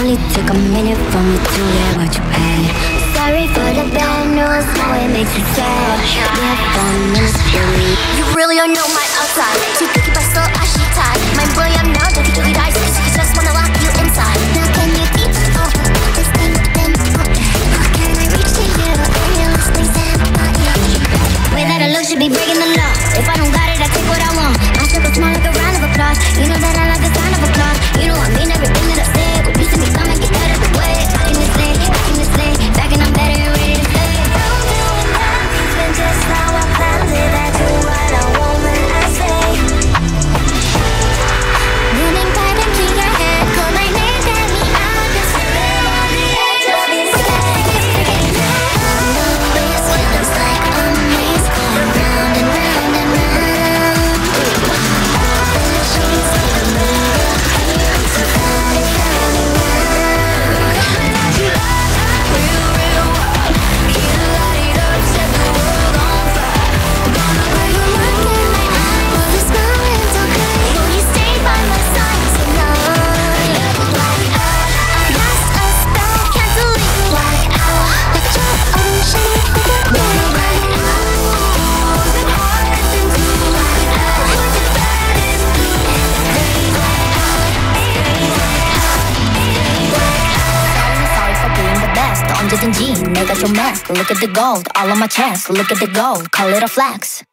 only took a minute for me to get what you had. Sorry for the bad news, now it makes you sad. Yeah, 4 minutes really. You really don't know my outside. Too picky but still actually tied. My boy, I'm now dirty, dirty dice. Cause just wanna lock you inside. Now can you keep this thing then? How can I reach to you? And your listening sound. Way that I look should be breaking the law. If I don't got it, I take what I want. My circle small like a round of applause. You know that I like the sound of applause. You know I mean everything that I say. When you see me coming, get out of the way. Back in this lane, back and I'm better and ready to play. I'm doing that, even just how I planned it. I do what I want when I say. Running back into your head, call my name, get me out. Just to live on the edge of this place. This feels like a maze, going round and round and round. The sheets give me the hate, so bad it's coming round. Coming at you like a real, real world. You light it up, set the world on fire. Gonna Are you looking in my eyes? Will this moment's okay? will you stay by my side tonight? Black out, I cast a spell, can't delete me. Black out, like your ocean, like a blue. Black out, The hardest thing to black out. Put your bed in blue. Sorry for being the best. 언제든지 내가 좀 mess. Look at the gold, all on my chest. Look at the gold, call it a flex.